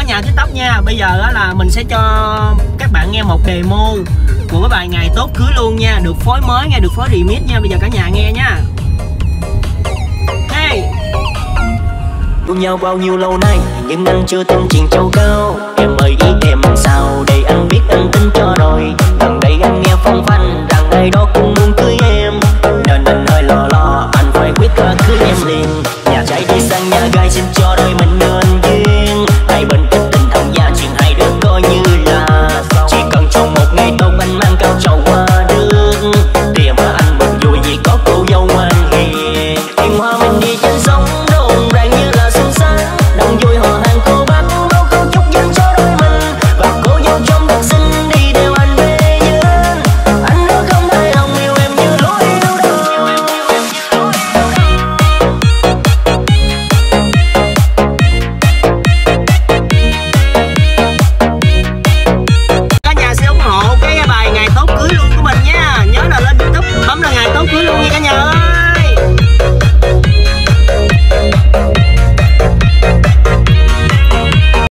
nhà TikTok nha. Bây giờ đó là mình sẽ cho các bạn nghe một demo của cái bài Ngày Tốt Cưới luôn nha. Được phối mới nha, được phối remix nha. Bây giờ cả nhà nghe nha. Hey. Yêu nhau bao nhiêu lâu nay nhưng anh chưa tin chuyện trâu cao. Em ơi ý em sao để anh biết anh tin cho